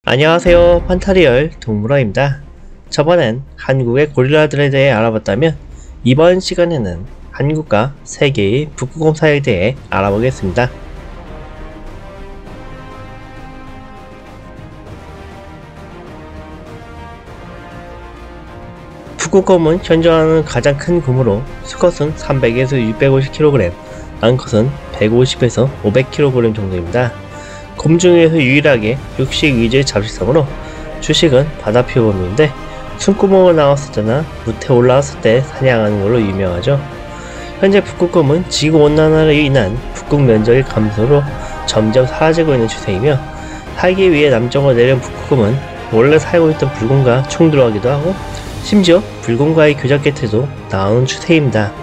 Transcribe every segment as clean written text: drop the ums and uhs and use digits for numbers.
안녕하세요, 판타리얼 동물원입니다. 저번엔 한국의 고릴라들에 대해 알아봤다면 이번 시간에는 한국과 세계의 북극곰 사이에 대해 알아보겠습니다. 북극곰은 현존하는 가장 큰 곰으로 수컷은 300에서 650kg, 암컷은 150에서 500kg 정도입니다. 곰 중에서 유일하게 육식 위주의 잡식성으로 주식은 바다 표범인데 숨구멍을 나왔을 때나 무태 올라왔을 때 사냥하는 걸로 유명하죠. 현재 북극곰은 지구온난화로 인한 북극 면적의 감소로 점점 사라지고 있는 추세이며, 살기 위해 남쪽으로 내려온 북극곰은 원래 살고 있던 불곰과 충돌하기도 하고 심지어 불곰과의 교적 개체도 나오는 추세입니다.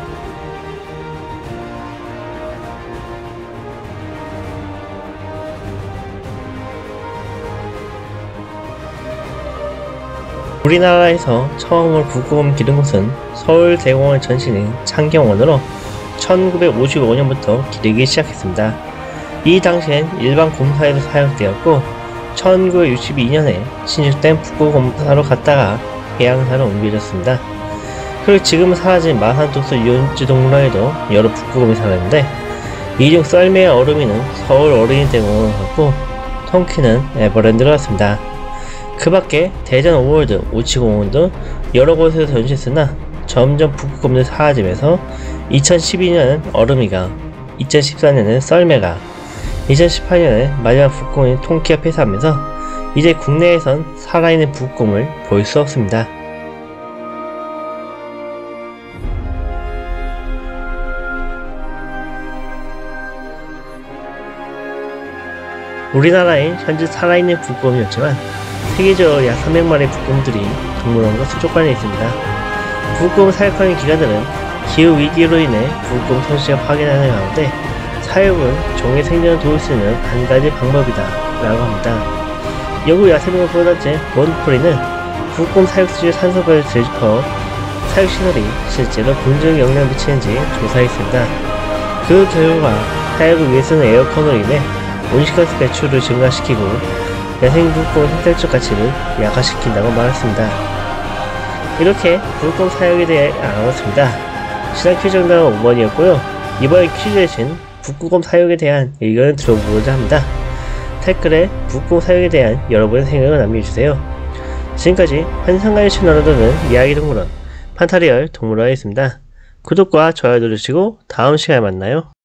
우리나라에서 처음으로 북극곰을 기른 곳은 서울대공원 전신인 창경원으로 1955년부터 기르기 시작했습니다. 이 당시엔 일반 곰사에도 사용되었고 1962년에 신축된 북극곰사로 갔다가 해양사로 옮겨졌습니다. 그리고 지금은 사라진 마산독서 유원지동물원에도 여러 북극곰이 살았는데, 이 중 썰매와 어루미는 서울 어린이대공원을 갔고 통키는 에버랜드를 갔습니다. 그 밖에 대전 오월드, 오치공원 등 여러 곳에서 전시했으나 점점 북극곰들이 사라지면서 2012년엔 어루미가, 2014년엔 썰매가, 2018년에 마지막 북극곰인 통키가 폐사하면서 이제 국내에선 살아있는 북극곰을 볼 수 없습니다. 우리나라에 현재 살아있는 북극곰이 없지만 세계적으로 약 300마리의 북극곰들이 동물원과 수족관에 있습니다. 북극곰 사육하는 기관들은 기후위기로 인해 북극곰 손실을 확인하는 가운데 사육은 종의 생존을 도울 수 있는 한 가지 방법이다 라고 합니다. 영국 야생동물 보호단체 몬프리는 북극곰 사육 수질 산소별 제조법 사육시설이 실제로 긍정적 영향을 미치는지 조사했습니다. 그 결과 사육을 위해 쓰는 에어컨으로 인해 온실가스 배출을 증가시키고 야생 북극곰의 생태적 가치를 약화시킨다고 말했습니다. 이렇게 북극곰 사육에 대해 알아봤습니다. 지난 퀴즈 정답은 5번이었고요. 이번에 퀴즈 대신 북극곰 사육에 대한 의견을 들어보고자 합니다. 댓글에 북극곰 사육에 대한 여러분의 생각을 남겨주세요. 지금까지 환상가의 채널로는 이야기동물원 판타리얼 동물원이었습니다. 구독과 좋아요 누르시고 다음 시간에 만나요.